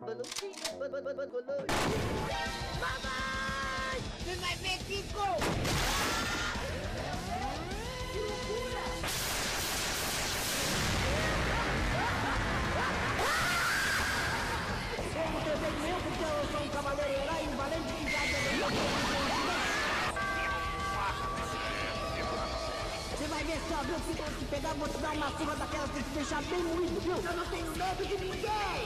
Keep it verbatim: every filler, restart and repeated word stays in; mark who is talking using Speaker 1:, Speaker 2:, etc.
Speaker 1: Balancinho, balancinho.
Speaker 2: Mamãe! Você vai ver, Kiko! Que loucura! Como desejo meu, porque eu sou um cavaleiro herói, um valente que já deu. Você vai ver só, viu? Se eu te pegar, vou te dar uma surra daquela que te deixar bem moído, viu? Eu não tenho medo de ninguém!